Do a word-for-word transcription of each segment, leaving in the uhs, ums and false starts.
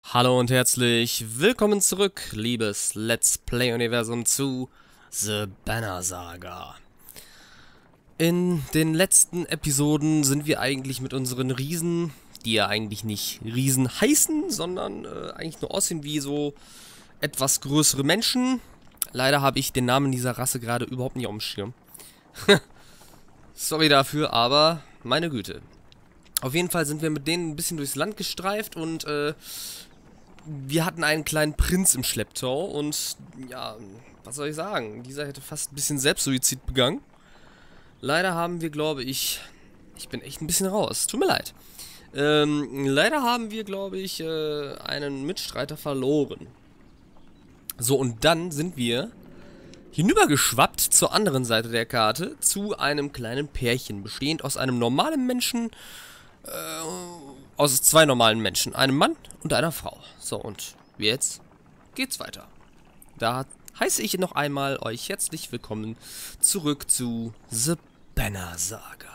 Hallo und herzlich willkommen zurück, liebes Let's Play-Universum, zu The Banner Saga. In den letzten Episoden sind wir eigentlich mit unseren Riesen, die ja eigentlich nicht Riesen heißen, sondern äh, eigentlich nur aussehen wie so etwas größere Menschen. Leider habe ich den Namen dieser Rasse gerade überhaupt nicht auf dem Schirm. Sorry dafür, aber meine Güte. Auf jeden Fall sind wir mit denen ein bisschen durchs Land gestreift und äh, wir hatten einen kleinen Prinz im Schlepptau und ja, was soll ich sagen, dieser hätte fast ein bisschen Selbstsuizid begangen. Leider haben wir, glaube ich, ich bin echt ein bisschen raus, tut mir leid. Ähm, leider haben wir, glaube ich, äh, einen Mitstreiter verloren. So, und dann sind wir hinübergeschwappt zur anderen Seite der Karte zu einem kleinen Pärchen, bestehend aus einem normalen Menschen, äh, aus zwei normalen Menschen, einem Mann und einer Frau. So, und jetzt geht's weiter. Da heiße ich noch einmal euch herzlich willkommen zurück zu The Banner Saga.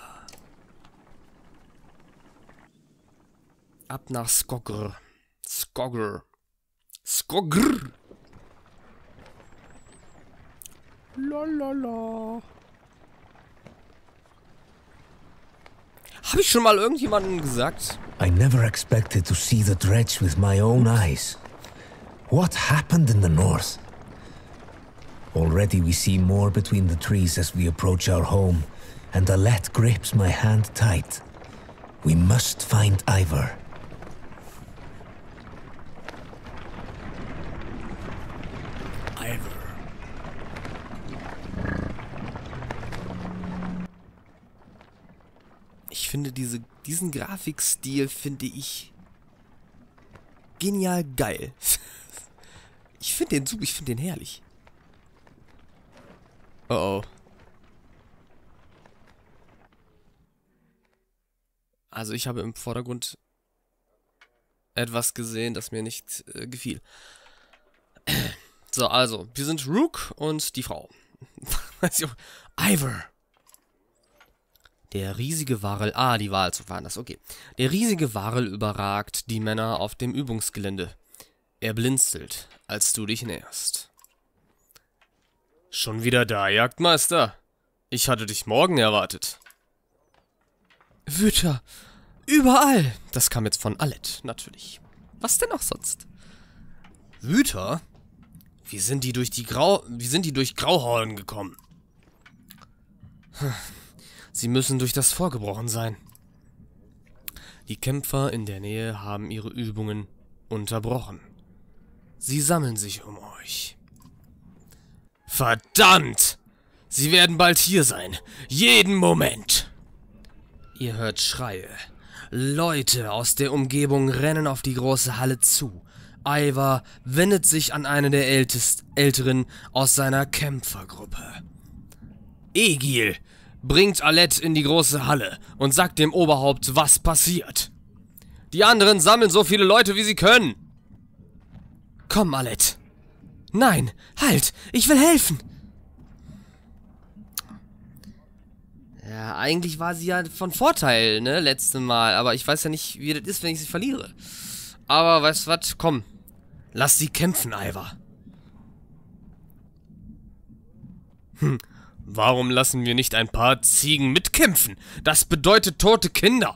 Ab nach Skogr. Skogr. Skogr. Lalala. Habe ich schon mal irgendjemandem gesagt? I never expected to see the dredge with my own eyes. What happened in the north? Already we see more between the trees as we approach our home, and Alette grips my hand tight. We must find Ivor. Ivor. Ich finde diese, diesen Grafikstil finde ich genial geil. Ich finde den super, ich finde den herrlich. Oh oh. Also ich habe im Vordergrund etwas gesehen, das mir nicht äh, gefiel. So, also, wir sind Rook und die Frau. Ivor. Der riesige Warel... Ah, die Walzug waren das, okay. Der riesige Warel überragt die Männer auf dem Übungsgelände. Er blinzelt, als du dich näherst. Schon wieder da, Jagdmeister? Ich hatte dich morgen erwartet. Wüter, überall. Das kam jetzt von Alette, natürlich. Was denn auch sonst? Wüter? Wie sind die durch die Grau... Wie sind die durch Grauhorn gekommen? Sie müssen durch das Fort gebrochen sein. Die Kämpfer in der Nähe haben ihre Übungen unterbrochen. Sie sammeln sich um euch. Verdammt! Sie werden bald hier sein. Jeden Moment. Ihr hört Schreie. Leute aus der Umgebung rennen auf die große Halle zu. Ivor wendet sich an einen der Ältest Älteren aus seiner Kämpfergruppe. Egil bringt Alette in die große Halle und sagt dem Oberhaupt, was passiert. Die anderen sammeln so viele Leute, wie sie können. Komm, Alette. Nein, halt, ich will helfen. Ja, eigentlich war sie ja von Vorteil, ne, letztes Mal. Aber ich weiß ja nicht, wie das ist, wenn ich sie verliere. Aber weißt du was, komm. Lass sie kämpfen, Ivor. Hm. Warum lassen wir nicht ein paar Ziegen mitkämpfen? Das bedeutet tote Kinder.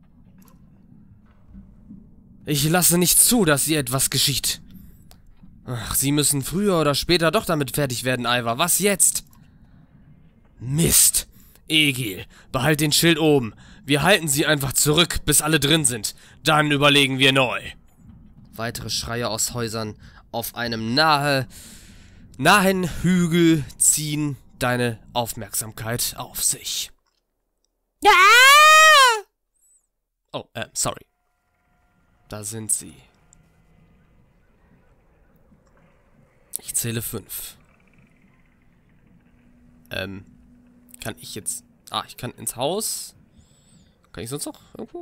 Ich lasse nicht zu, dass ihr etwas geschieht. Ach, sie müssen früher oder später doch damit fertig werden, Ivor. Was jetzt? Mist. Egil, behalt den Schild oben. Wir halten sie einfach zurück, bis alle drin sind. Dann überlegen wir neu. Weitere Schreie aus Häusern auf einem nahe, nahen Hügel ziehen deine Aufmerksamkeit auf sich. Ja! Oh, äh, sorry. Da sind sie. Ich zähle fünf. Ähm, kann ich jetzt... Ah, ich kann ins Haus. Kann ich sonst noch irgendwo?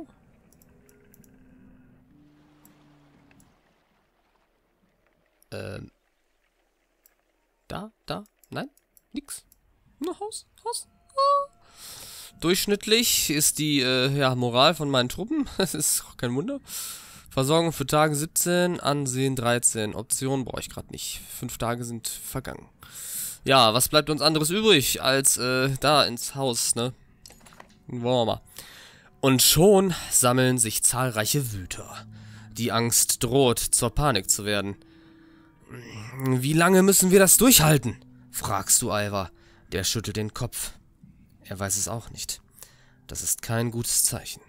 Ähm. Da, da, nein, nix. Nur Haus, Haus. Oh. Durchschnittlich ist die äh, ja, Moral von meinen Truppen. Das ist auch kein Wunder. Versorgung für Tage siebzehn, Ansehen dreizehn. Optionen brauche ich gerade nicht. Fünf Tage sind vergangen. Ja, was bleibt uns anderes übrig, als äh, da ins Haus, ne? Wollen wir mal. Und schon sammeln sich zahlreiche Wüter. Die Angst droht, zur Panik zu werden. Wie lange müssen wir das durchhalten? Fragst du Ivar. Der schüttelt den Kopf. Er weiß es auch nicht. Das ist kein gutes Zeichen.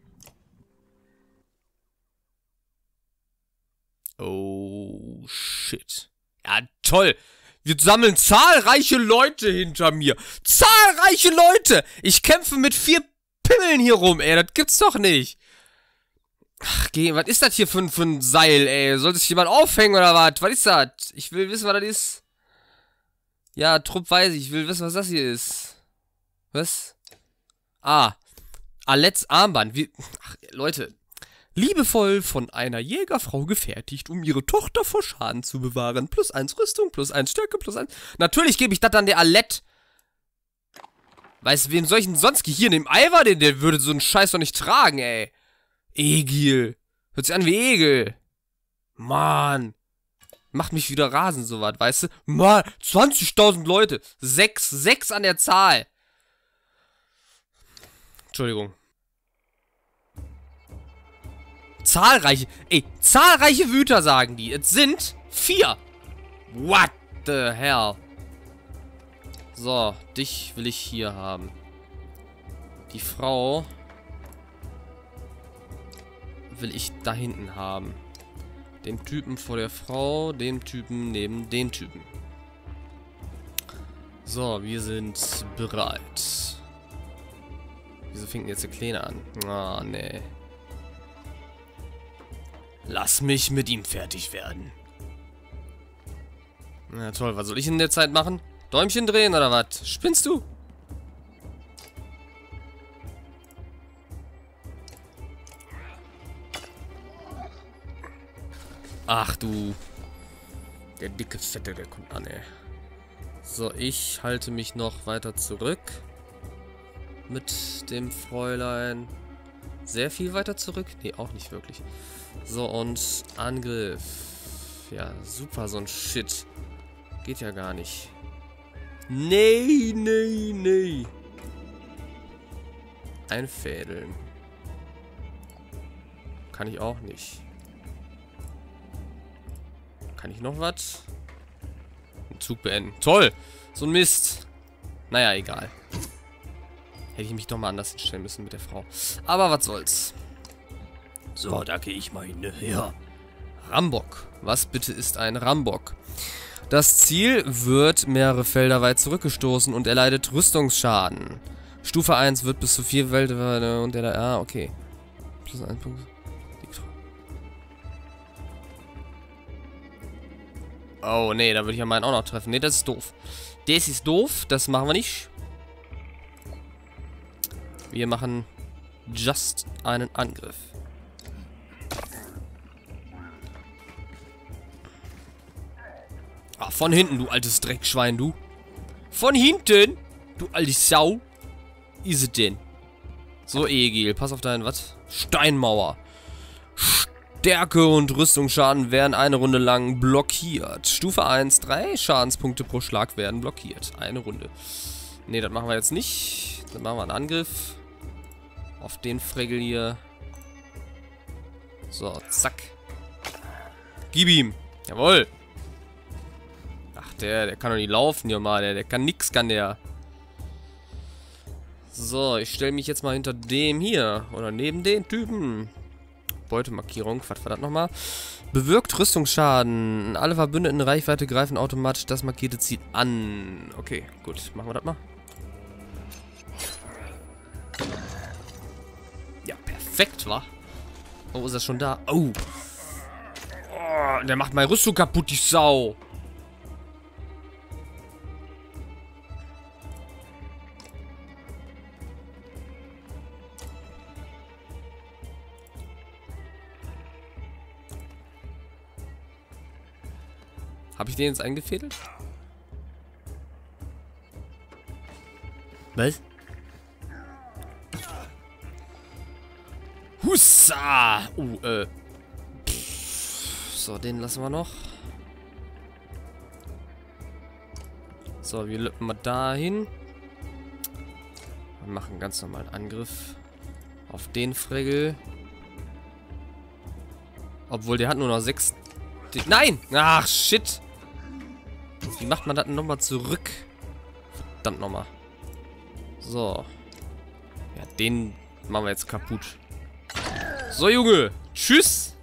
Oh, shit. Ja, toll. Wir sammeln zahlreiche Leute hinter mir. Zahlreiche Leute. Ich kämpfe mit vier Pimmeln hier rum, ey. Das gibt's doch nicht. Ach, geh, was ist das hier für, für ein Seil, ey? Soll sich jemand aufhängen oder was? Was ist das? Ich will wissen, was das ist. Ja, Trupp weiß ich. Ich will wissen, was das hier ist. Was? Ah. Aletts Armband. Wie, ach, Leute. Liebevoll von einer Jägerfrau gefertigt, um ihre Tochter vor Schaden zu bewahren. Plus eins Rüstung, plus eins Stärke, plus eins... Natürlich gebe ich das dann der Alett. Weißt du, wem soll ich denn sonst hier in dem Ivar, der, der würde so einen Scheiß doch nicht tragen, ey. Egil. Hört sich an wie Egel. Mann. Macht mich wieder rasend, sowas, weißt du? Mann, zwanzigtausend Leute. Sechs, sechs an der Zahl. Entschuldigung. Zahlreiche, ey, zahlreiche Wüter, sagen die. Es sind vier. What the hell? So, dich will ich hier haben. Die Frau will ich da hinten haben. Den Typen vor der Frau, den Typen neben den Typen. So, wir sind bereit. Wieso fängt jetzt der Kleine an? Ah, oh, nee. Lass mich mit ihm fertig werden. Na toll, was soll ich in der Zeit machen? Däumchen drehen oder was? Spinnst du? Ach du. Der dicke Fette, der kommt an, ey. So, ich halte mich noch weiter zurück. Mit dem Fräulein. Sehr viel weiter zurück? Nee, auch nicht wirklich. So, und Angriff. Ja, super, so ein Shit. Geht ja gar nicht. Nee, nee, nee. Einfädeln. Kann ich auch nicht. Kann ich noch was? Den Zug beenden. Toll! So ein Mist. Naja, egal. Hätte ich mich doch mal anders hinstellen müssen mit der Frau. Aber was soll's. So, da gehe ich mal hin. Ne? Ja. Rambock. Was bitte ist ein Rambock? Das Ziel wird mehrere Felder weit zurückgestoßen und erleidet Rüstungsschaden. Stufe eins wird bis zu vier Felder und der da... Ah, okay. Plus ein Punkt. Oh, nee, da würde ich ja meinen auch noch treffen. Nee, das ist doof. Das ist doof. Das machen wir nicht. Wir machen just einen Angriff. Ah, von hinten, du altes Dreckschwein, du. Von hinten, du alte Sau. Ist es denn? So, Egil, pass auf deinen, was? Steinmauer. Stärke und Rüstungsschaden werden eine Runde lang blockiert. Stufe eins, drei Schadenspunkte pro Schlag werden blockiert. Eine Runde. Ne, das machen wir jetzt nicht. Dann machen wir einen Angriff. Auf den Fregel hier. So, zack. Gib ihm. Jawohl. Ach, der, der kann doch nicht laufen, hier mal. Der, der kann nix, kann der. So, ich stelle mich jetzt mal hinter dem hier. Oder neben den Typen. Beutemarkierung, was war das nochmal? Bewirkt Rüstungsschaden. Alle Verbündeten in Reichweite greifen automatisch das markierte Ziel an. Okay, gut. Machen wir das mal. Ja, perfekt, wa? Oh, ist er schon da? Oh. Oh, der macht meine Rüstung kaputt, die Sau. Habe ich den jetzt eingefädelt? Was? Hussa! Oh, äh. So, den lassen wir noch. So, wir löppen mal dahin. Wir machen ganz normal einen Angriff auf den Fregel. Obwohl, der hat nur noch sechs... Nein! Ach, shit! Wie macht man das denn nochmal zurück? Verdammt nochmal. So. Ja, den machen wir jetzt kaputt. So, Junge! Tschüss!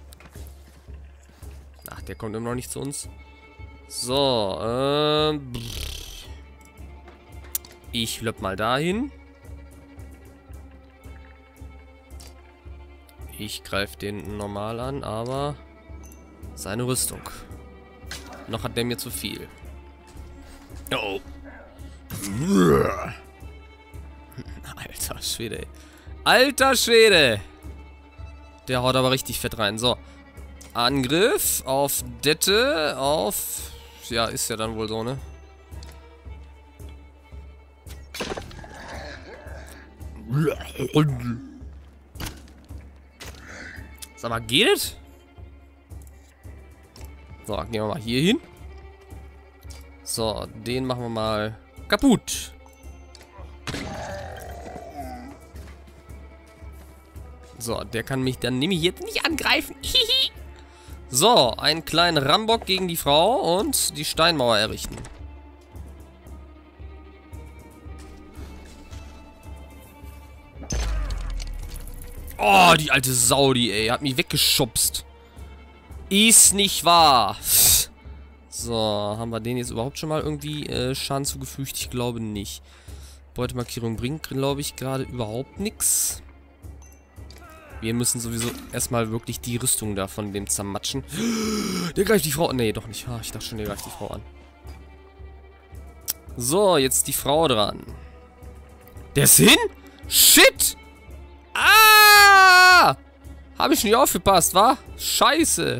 Ach, der kommt immer noch nicht zu uns. So, ähm... ich löpp mal dahin. Ich greife den normal an, aber... seine Rüstung. Noch hat der mir zu viel. Oh. Alter Schwede, ey. Alter Schwede! Der haut aber richtig fett rein. So. Angriff auf Dette, auf... ja, ist ja dann wohl so, ne? Sag mal, geht es? So, gehen wir mal hier hin. So, den machen wir mal kaputt. So, der kann mich dann nämlich jetzt nicht angreifen. So, einen kleinen Rambock gegen die Frau und die Steinmauer errichten. Oh, die alte Saudi, ey. Hat mich weggeschubst. Ist nicht wahr. So, haben wir den jetzt überhaupt schon mal irgendwie äh, Schaden zugefügt? Ich glaube nicht. Beutemarkierung bringt, glaube ich, gerade überhaupt nichts. Wir müssen sowieso erstmal wirklich die Rüstung da von dem zermatschen. Der greift die Frau an. Nee, doch nicht. Ich dachte schon, der greift die Frau an. So, jetzt die Frau dran. Der ist hin? Shit! Ah! Habe ich nicht aufgepasst, wa? Scheiße.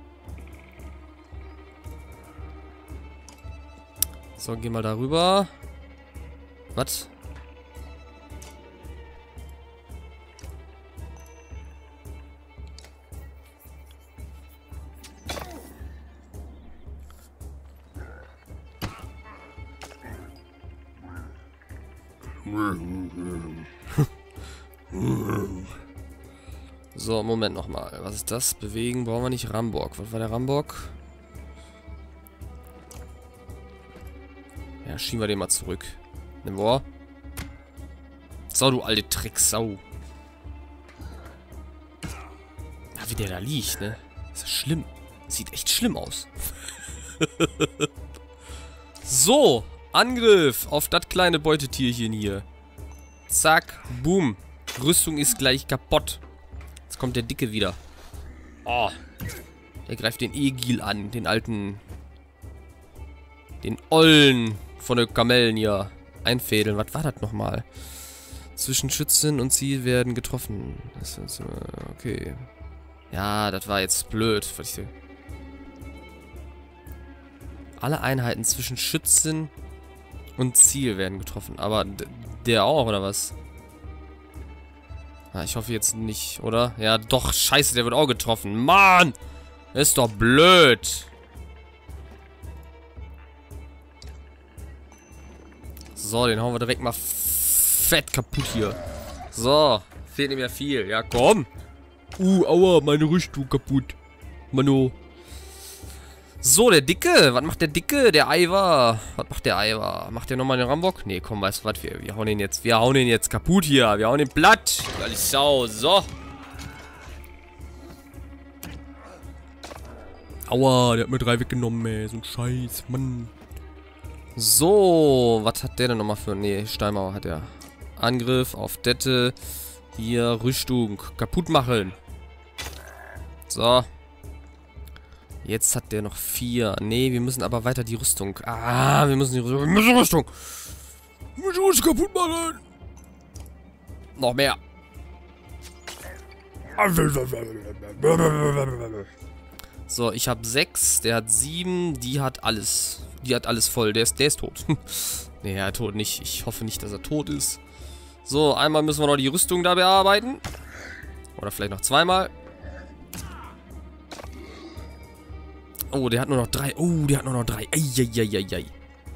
So, geh mal darüber. Was? So, Moment nochmal. Was ist das? Bewegen brauchen wir nicht. Rambock. Was war der Rambock? Ja, schieben wir den mal zurück. Nimm wir. So, du alte Drecksau. Ja, wie der da liegt, ne? Das ist schlimm. Sieht echt schlimm aus. So, Angriff auf das kleine Beutetierchen hier. Zack, boom. Rüstung ist gleich kaputt. Jetzt kommt der Dicke wieder. Oh. Der greift den Egil an. Den alten... Den Ollen von den Kamellen hier. Einfädeln. Was war das nochmal? Zwischen Schützen und Ziel werden getroffen. Das ist, okay. Ja, das war jetzt blöd. Alle Einheiten zwischen Schützen und Ziel werden getroffen. Aber der auch, oder was? Ah, ich hoffe jetzt nicht, oder? Ja, doch, scheiße, der wird auch getroffen. Mann! Ist doch blöd. So, den hauen wir direkt mal fett kaputt hier. So, fehlt nicht mehr viel. Ja, komm. Uh, aua, meine Rüstung kaputt. Mano. So, der Dicke. Was macht der Dicke? Der Ivar. Was macht der Ivar? Macht der nochmal den Rambock? Nee, komm, weißt du was? Wir, wir hauen den jetzt. Wir hauen den jetzt kaputt hier. Wir hauen den platt. Alles Sau. So. Aua, der hat mir drei weggenommen, ey. So ein Scheiß, Mann. So, was hat der denn nochmal für... Nee, Steinmauer hat er. Angriff auf Dette. Hier, Rüstung. Kaputt machen. So. Jetzt hat der noch vier. Nee, wir müssen aber weiter die Rüstung. Ah, wir müssen die Rüstung. Wir müssen die Rüstung. Wir müssen uns kaputt machen. Noch mehr. So, ich habe sechs. Der hat sieben. Die hat alles. Die hat alles voll. Der ist, der ist tot. Nee, er ist tot nicht. Ich hoffe nicht, dass er tot ist. So, einmal müssen wir noch die Rüstung da bearbeiten. Oder vielleicht noch zweimal. Oh, der hat nur noch drei. Oh, der hat nur noch drei. Eieieiei.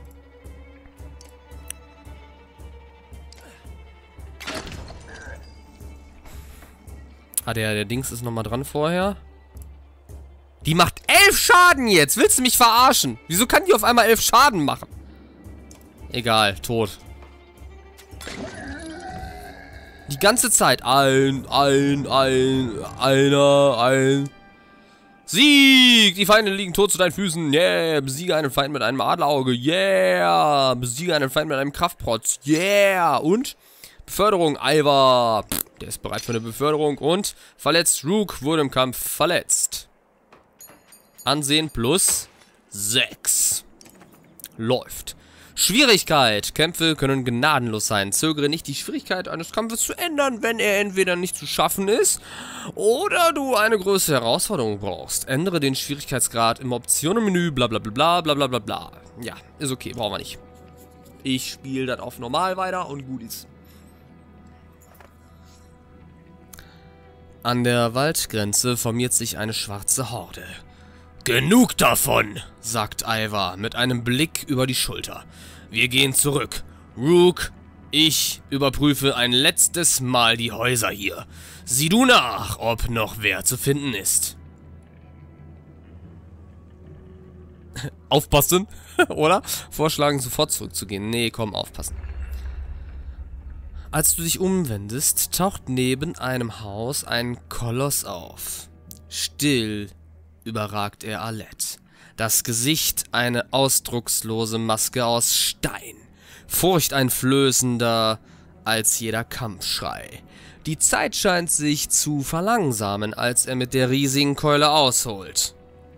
Ah, der, der Dings ist nochmal dran vorher. Die macht elf Schaden jetzt. Willst du mich verarschen? Wieso kann die auf einmal elf Schaden machen? Egal, tot. Die ganze Zeit. Ein, ein, ein, einer, ein. Sieg! Die Feinde liegen tot zu deinen Füßen. Yeah! Besiege einen Feind mit einem Adlerauge. Yeah! Besiege einen Feind mit einem Kraftprotz. Yeah! Und? Beförderung, Ivar. Pff, der ist bereit für eine Beförderung. Und verletzt. Rook wurde im Kampf verletzt. Ansehen plus sechs. Läuft. Schwierigkeit. Kämpfe können gnadenlos sein. Zögere nicht, die Schwierigkeit eines Kampfes zu ändern, wenn er entweder nicht zu schaffen ist oder du eine größere Herausforderung brauchst. Ändere den Schwierigkeitsgrad im Optionenmenü, bla bla bla bla bla bla bla. Ja, ist okay, brauchen wir nicht. Ich spiele das auf normal weiter und gut ist. An der Waldgrenze formiert sich eine schwarze Horde. Genug davon, sagt Ivar mit einem Blick über die Schulter. Wir gehen zurück. Rook, ich überprüfe ein letztes Mal die Häuser hier. Sieh du nach, ob noch wer zu finden ist. Aufpassen, oder? Vorschlagen, sofort zurückzugehen. Nee, komm, aufpassen. Als du dich umwendest, taucht neben einem Haus ein Koloss auf. Still überragt er Alette. Das Gesicht eine ausdruckslose Maske aus Stein. Furchteinflößender als jeder Kampfschrei. Die Zeit scheint sich zu verlangsamen, als er mit der riesigen Keule ausholt.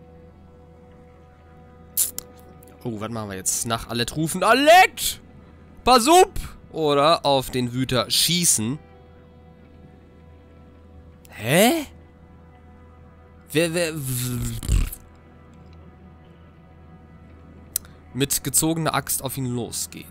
Oh, was machen wir jetzt? Nach Alette rufen. Alette! Pass up! Oder auf den Wüter schießen. Hä? Wer, wer... Mit gezogener Axt auf ihn losgehen.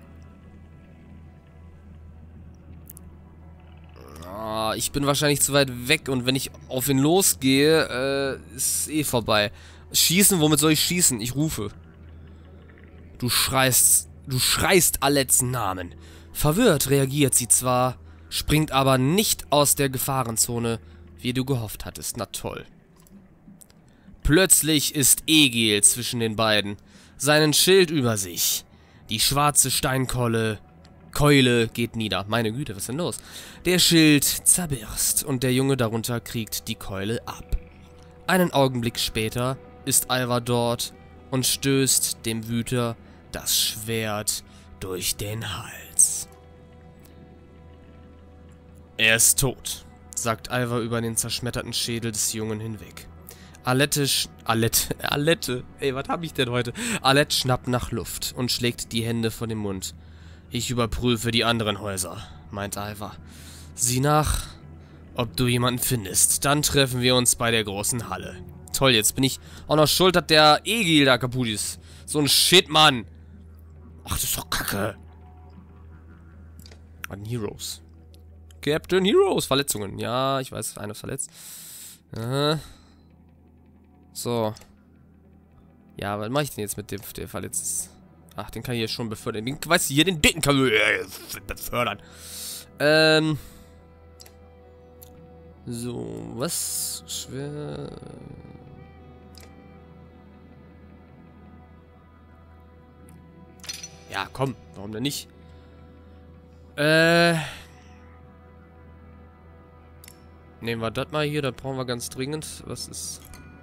Ah, ich bin wahrscheinlich zu weit weg und wenn ich auf ihn losgehe, äh, ist eh vorbei. Schießen, womit soll ich schießen? Ich rufe. Du schreist... Du schreist Alettes Namen. Verwirrt reagiert sie zwar, springt aber nicht aus der Gefahrenzone, wie du gehofft hattest. Na toll. Plötzlich ist Egil zwischen den beiden. Seinen Schild über sich. Die schwarze Steinkeule Keule geht nieder. Meine Güte, was ist denn los? Der Schild zerbirst und der Junge darunter kriegt die Keule ab. Einen Augenblick später ist Ivar dort und stößt dem Wüter das Schwert durch den Hals. Er ist tot, sagt Ivar über den zerschmetterten Schädel des Jungen hinweg. Alette, sch Alette, Alette, ey, was hab ich denn heute? Alette schnappt nach Luft und schlägt die Hände vor den Mund. Ich überprüfe die anderen Häuser, meint Ivar. Sieh nach, ob du jemanden findest. Dann treffen wir uns bei der großen Halle. Toll, jetzt bin ich auch noch schuld, dass der Egil da kaputt ist. So ein Shit, Mann. Ach, das ist doch Kacke. An Heroes. Captain Heroes. Verletzungen. Ja, ich weiß, einer ist verletzt. Äh. So. Ja, was mache ich denn jetzt mit dem, der verletzt ist? Ach, den kann ich jetzt schon befördern. Den, weißt du, hier, den dicken kann ich befördern. Ähm. So, was? Schwer. Ja, komm, warum denn nicht? Äh. Nehmen wir das mal hier, das brauchen wir ganz dringend. Was ist.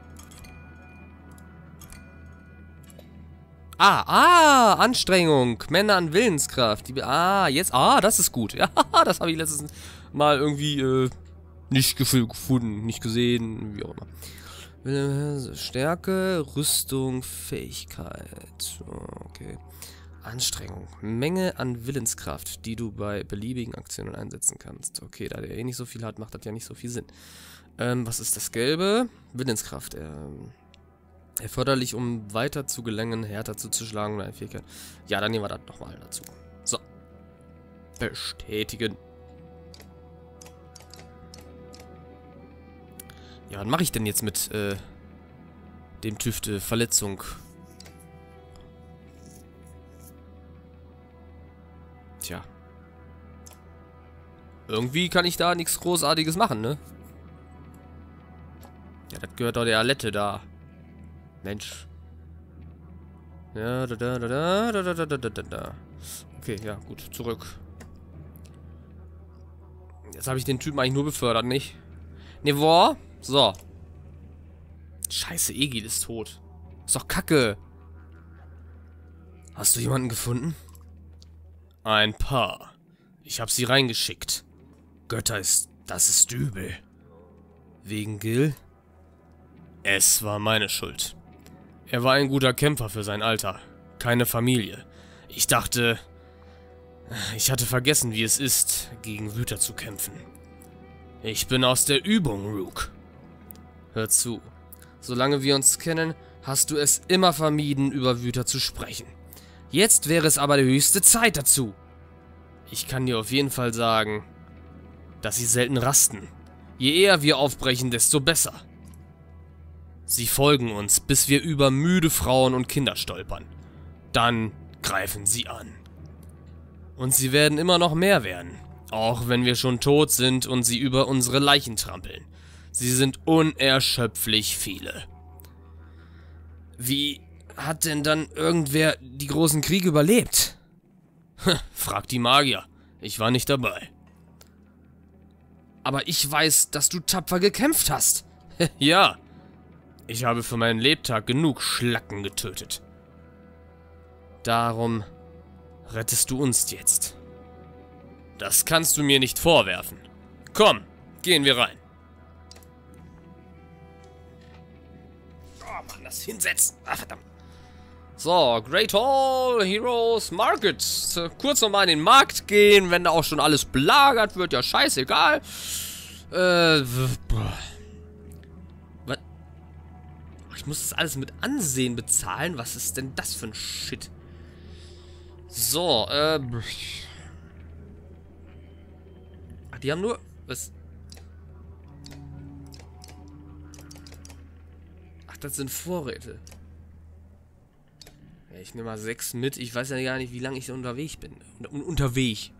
Ah, ah, Anstrengung. Männer an Willenskraft. Die, ah, jetzt, ah, das ist gut. Ja, das habe ich letztes Mal irgendwie äh, nicht gefunden, nicht gesehen, wie auch immer. Stärke, Rüstung, Fähigkeit. Okay. Anstrengung. Menge an Willenskraft, die du bei beliebigen Aktionen einsetzen kannst. Okay, da der eh nicht so viel hat, macht das ja nicht so viel Sinn. Ähm, was ist das Gelbe? Willenskraft. Ähm, erforderlich, um weiter zu gelangen, härter zuzuschlagen oder eine Fähigkeit. Ja, dann nehmen wir das nochmal dazu. So. Bestätigen. Ja, was mache ich denn jetzt mit äh, dem TÜV Verletzung. Tja. Irgendwie kann ich da nichts Großartiges machen, ne? Ja, das gehört doch der Alette da. Mensch. Ja, da, da, da, da, da, da, da, da, da. Okay, ja, gut, zurück. Jetzt habe ich den Typen eigentlich nur befördert, nicht? Ne, wo? So. Scheiße, Egil ist tot. Ist doch Kacke. Hast du jemanden gefunden? Ein paar. Ich habe sie reingeschickt. Götter ist... das ist übel. Wegen Gil? Es war meine Schuld. Er war ein guter Kämpfer für sein Alter. Keine Familie. Ich dachte... Ich hatte vergessen, wie es ist, gegen Wüter zu kämpfen. Ich bin aus der Übung, Rook. Hör zu. Solange wir uns kennen, hast du es immer vermieden, über Wüter zu sprechen. Jetzt wäre es aber die höchste Zeit dazu. Ich kann dir auf jeden Fall sagen, dass sie selten rasten. Je eher wir aufbrechen, desto besser. Sie folgen uns, bis wir über müde Frauen und Kinder stolpern. Dann greifen sie an. Und sie werden immer noch mehr werden. Auch wenn wir schon tot sind und sie über unsere Leichen trampeln. Sie sind unerschöpflich viele. Wie hat denn dann irgendwer die großen Kriege überlebt? Frag die Magier. Ich war nicht dabei. Aber ich weiß, dass du tapfer gekämpft hast. Ja. Ich habe für meinen Lebtag genug Schlacken getötet. Darum rettest du uns jetzt. Das kannst du mir nicht vorwerfen. Komm, gehen wir rein. Oh Mann, das Hinsetzen. Ah, verdammt. So, Great Hall, Heroes, Market. Kurz nochmal in den Markt gehen, wenn da auch schon alles belagert wird. Ja, scheißegal. Äh, was? Ich muss das alles mit Ansehen bezahlen. Was ist denn das für ein Shit? So, äh... Ach, die haben nur... Was? Ach, das sind Vorräte. Ja, ich nehme mal sechs mit. Ich weiß ja gar nicht, wie lange ich unterwegs bin. Un unterwegs.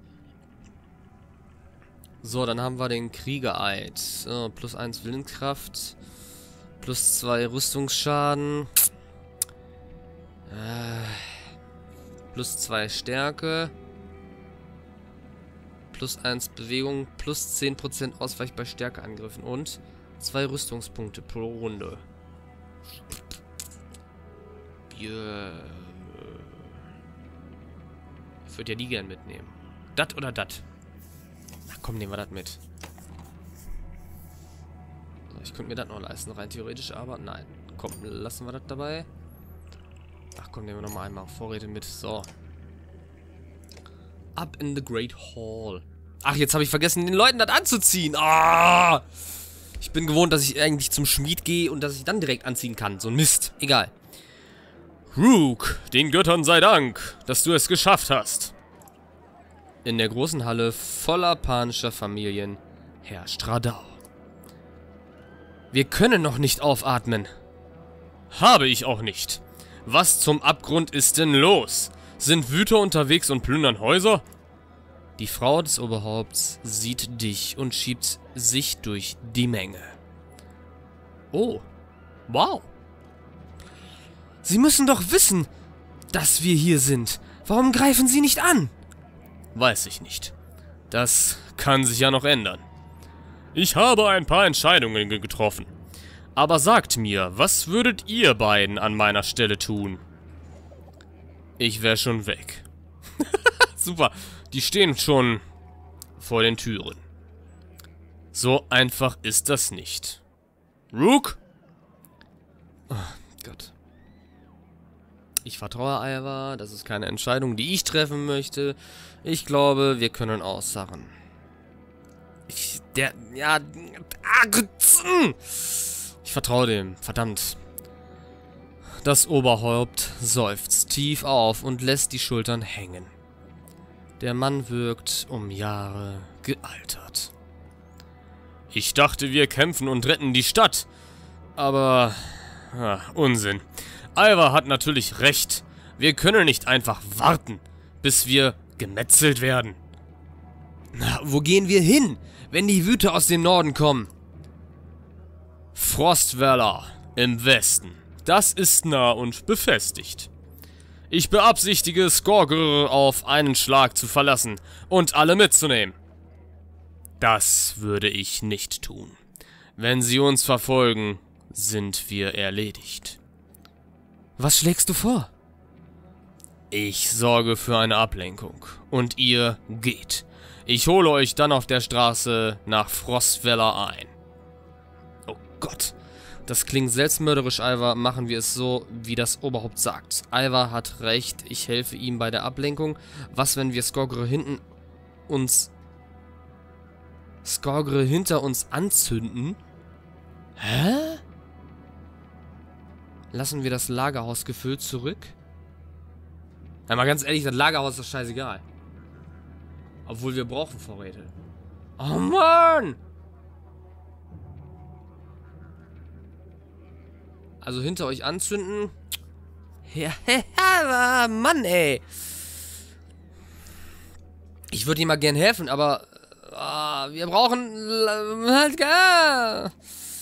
So, dann haben wir den Kriegereid. So, plus eins Willenskraft. Plus zwei Rüstungsschaden. Äh... Plus zwei Stärke. Plus eins Bewegung. Plus zehn Prozent Ausweich bei Stärkeangriffen. Und zwei Rüstungspunkte pro Runde. Yeah. Ich würde ja die gern mitnehmen. Dat oder dat? Ach komm, nehmen wir das mit. So, ich könnte mir das noch leisten, rein theoretisch, aber nein. Komm, lassen wir das dabei. Ach komm, nehmen wir nochmal einmal Vorräte mit. So. Up in the Great Hall. Ach, jetzt habe ich vergessen, den Leuten das anzuziehen. Ah! Ich bin gewohnt, dass ich eigentlich zum Schmied gehe und dass ich dann direkt anziehen kann. So ein Mist. Egal. Rook, den Göttern sei Dank, dass du es geschafft hast. In der großen Halle voller panischer Familien herrscht Radau. Wir können noch nicht aufatmen. Habe ich auch nicht. Was zum Abgrund ist denn los? Sind Wüter unterwegs und plündern Häuser? Die Frau des Oberhaupts sieht dich und schiebt sich durch die Menge. Oh, wow. Sie müssen doch wissen, dass wir hier sind. Warum greifen Sie nicht an? Weiß ich nicht. Das kann sich ja noch ändern. Ich habe ein paar Entscheidungen getroffen. Aber sagt mir, was würdet ihr beiden an meiner Stelle tun? Ich wäre schon weg. Super, die stehen schon vor den Türen. So einfach ist das nicht. Rook? Oh Gott. Ich vertraue Aiva, das ist keine Entscheidung, die ich treffen möchte. Ich glaube, wir können aussagen. Ich, der, ja... Ich vertraue dem, verdammt. Das Oberhaupt seufzt tief auf und lässt die Schultern hängen. Der Mann wirkt um Jahre gealtert. Ich dachte, wir kämpfen und retten die Stadt. Aber Ah, Unsinn. Alva hat natürlich recht. Wir können nicht einfach warten, bis wir gemetzelt werden. Na, wo gehen wir hin, wenn die Wüter aus dem Norden kommen? Frostweller im Westen. Das ist nah und befestigt. Ich beabsichtige, Skorgr auf einen Schlag zu verlassen und alle mitzunehmen. Das würde ich nicht tun. Wenn sie uns verfolgen, sind wir erledigt. Was schlägst du vor? Ich sorge für eine Ablenkung und ihr geht. Ich hole euch dann auf der Straße nach Frostweller ein. Oh Gott. Das klingt selbstmörderisch, Alva. Machen wir es so, wie das Oberhaupt sagt. Alva hat recht, ich helfe ihm bei der Ablenkung. Was, wenn wir Skorgr hinten uns... Skorgr hinter uns anzünden? Hä? Lassen wir das Lagerhaus gefüllt zurück? Ja, mal ganz ehrlich, das Lagerhaus ist doch scheißegal. Obwohl wir brauchen Vorräte. Oh Mann! Also hinter euch anzünden. Ja, ja, Mann, ey. Ich würde ihm mal gern helfen, aber uh, wir brauchen halt gar.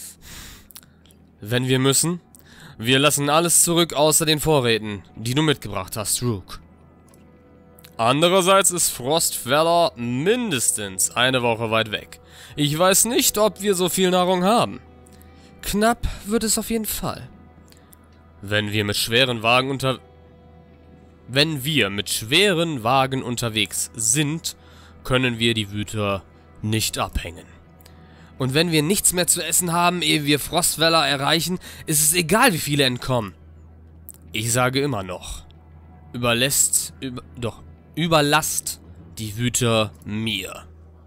Wenn wir müssen, wir lassen alles zurück außer den Vorräten, die du mitgebracht hast, Rook. Andererseits ist Frostweller mindestens eine Woche weit weg. Ich weiß nicht, ob wir so viel Nahrung haben. Knapp wird es auf jeden Fall. Wenn wir mit schweren Wagen unter... Wenn wir mit schweren Wagen unterwegs sind, können wir die Wüter nicht abhängen. Und wenn wir nichts mehr zu essen haben, ehe wir Frostweller erreichen, ist es egal, wie viele entkommen. Ich sage immer noch, überlässt... Über, doch, überlasst die Wüter mir.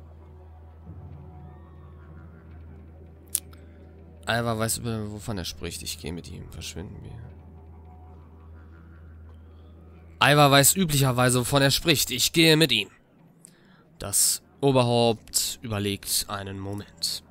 Alva weiß, wovon er spricht. Ich gehe mit ihm. Verschwinden wir. Alva weiß üblicherweise, wovon er spricht. Ich gehe mit ihm. Das Oberhaupt überlegt einen Moment.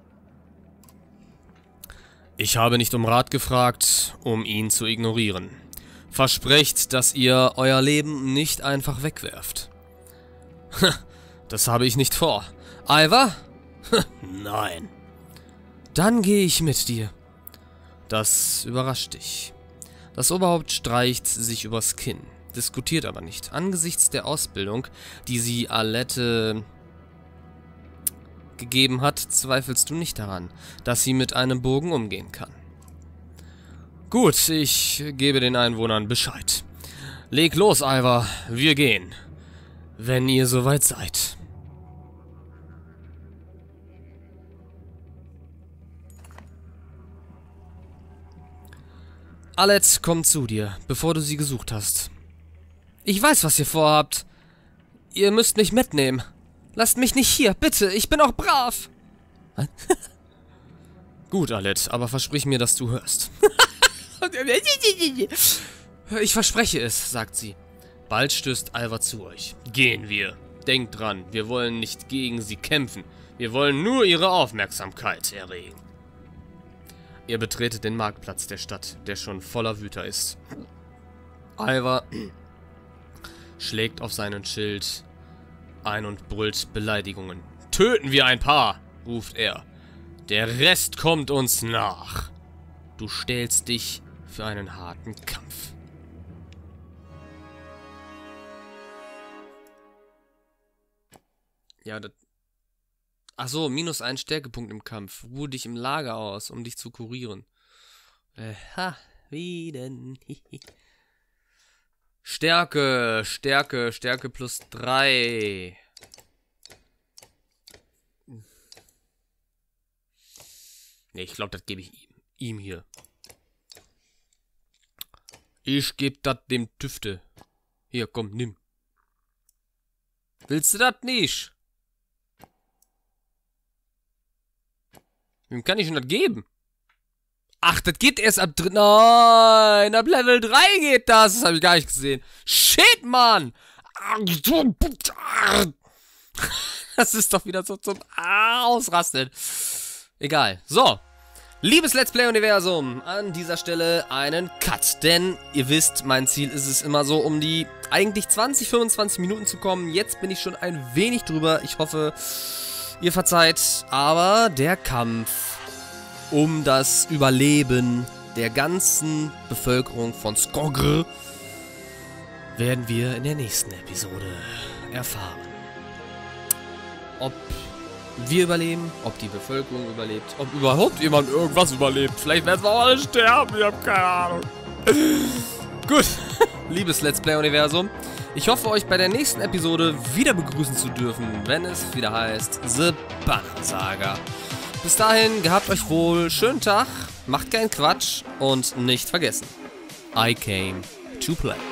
Ich habe nicht um Rat gefragt, um ihn zu ignorieren. Versprecht, dass ihr euer Leben nicht einfach wegwerft. Das habe ich nicht vor. Alva? Nein. Dann gehe ich mit dir. Das überrascht dich. Das Oberhaupt streicht sich übers Kinn, diskutiert aber nicht. Angesichts der Ausbildung, die sie Alette gegeben hat, zweifelst du nicht daran, dass sie mit einem Bogen umgehen kann. Gut, ich gebe den Einwohnern Bescheid. Leg los, Alva, wir gehen. Wenn ihr soweit seid. Alette kommt zu dir, bevor du sie gesucht hast. Ich weiß, was ihr vorhabt. Ihr müsst mich mitnehmen. Lasst mich nicht hier, bitte. Ich bin auch brav. Gut, Alette, aber versprich mir, dass du hörst. Ich verspreche es, sagt sie. Bald stößt Alva zu euch. Gehen wir. Denkt dran, wir wollen nicht gegen sie kämpfen. Wir wollen nur ihre Aufmerksamkeit erregen. Ihr betretet den Marktplatz der Stadt, der schon voller Wüter ist. Alva schlägt auf seinen Schild ein und brüllt Beleidigungen. Töten wir ein paar, ruft er. Der Rest kommt uns nach. Du stellst dich für einen harten Kampf. Ja, das... Ach so, minus ein Stärkepunkt im Kampf. Ruhe dich im Lager aus, um dich zu kurieren. Äh, ha, wie denn? Stärke, Stärke, Stärke plus drei. Ne, ich glaube, das gebe ich ihm. Ihm hier. Ich gebe das dem Tüfte. Hier, komm, nimm. Willst du das nicht? Wem kann ich denn das geben? Ach, das geht erst ab... Nein, ab Level drei geht das. Das habe ich gar nicht gesehen. Shit, Mann. Das ist doch wieder so zum Ausrasten. Egal. So. Liebes Let's Play-Universum, an dieser Stelle einen Cut, denn ihr wisst, mein Ziel ist es immer so, um die eigentlich zwanzig, fünfundzwanzig Minuten zu kommen. Jetzt bin ich schon ein wenig drüber, ich hoffe, ihr verzeiht, aber der Kampf um das Überleben der ganzen Bevölkerung von Skogr werden wir in der nächsten Episode erfahren. Ob wir überleben, ob die Bevölkerung überlebt, ob überhaupt jemand irgendwas überlebt. Vielleicht werden wir auch alle sterben, ich habe keine Ahnung. Gut, liebes Let's Play-Universum, ich hoffe, euch bei der nächsten Episode wieder begrüßen zu dürfen, wenn es wieder heißt The Banner Saga. Bis dahin, gehabt euch wohl, schönen Tag, macht keinen Quatsch und nicht vergessen, I came to play.